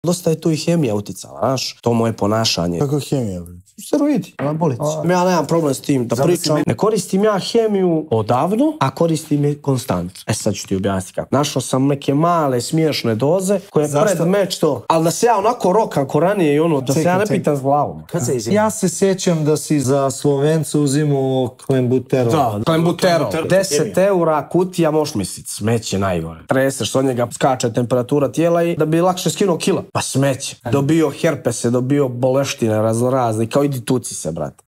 Dosta je tu i hemija uticala, znaš, to moje ponašanje. Kako hemija? Steroidi, anabolici. Ja nemam problem s tim da pričam. Ne koristim ja hemiju odavno, a koristim je konstantno. Sad ću ti objasniti kako. Našao sam neke male smiješne doze koje pred meč to. Ali da se ja onako rokam ko ranije i ono, da se ja ne pitam s glavom. Ja se sjećam da si za Slovencu uzimao Klembuterol. Da, Klembuterol. 10 € kutija, možeš misliti, smeće najgore. Treseš od njega, skače temperatura tijela i da bi lakše skinuo kila. Pa smeće. Dobio herpese, dobio boleštine raznorazne, kao i di tuci se, brate.